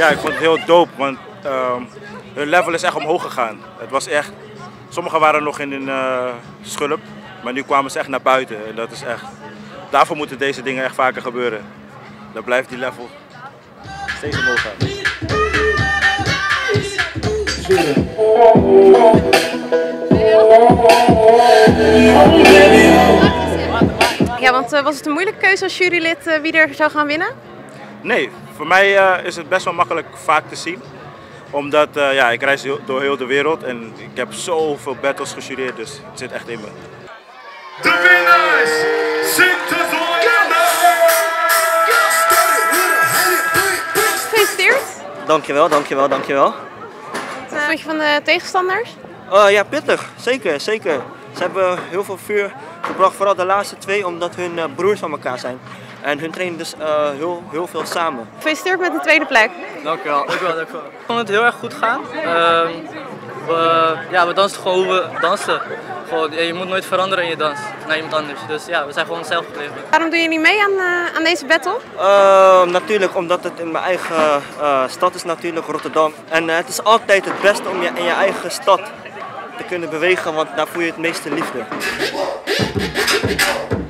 Ja, ik vond het heel dope, want hun level is echt omhoog gegaan. Het was echt, sommigen waren nog in hun schulp, maar nu kwamen ze echt naar buiten. En dat is echt, daarvoor moeten deze dingen echt vaker gebeuren. Dan blijft die level steeds omhoog gaan. Ja, want was het een moeilijke keuze als jurylid wie er zou gaan winnen? Nee, voor mij is het best wel makkelijk vaak te zien. Omdat ja, ik reis door heel de wereld en ik heb zoveel battles gejureerd, dus het zit echt in me. De winnaars, Gefeliciteerd. Dankjewel, dankjewel, dankjewel. Wat vond je van de tegenstanders? Ja, pittig. Zeker, zeker. Ze hebben heel veel vuur gebracht, vooral de laatste twee, omdat hun broers van elkaar zijn. En hun trainen dus heel veel samen. Gefeliciteerd met de tweede plek. Dankjewel, dankjewel. Ik vond het heel erg goed gaan. We dansten gewoon hoe we dansen. Gewoon, je moet nooit veranderen in je dans naar iemand anders. Dus ja, we zijn gewoon onszelf gebleven. Waarom doe je niet mee aan deze battle? Natuurlijk omdat het in mijn eigen stad is, natuurlijk Rotterdam. En het is altijd het beste om je in je eigen stad te kunnen bewegen, want daar voel je het meeste liefde.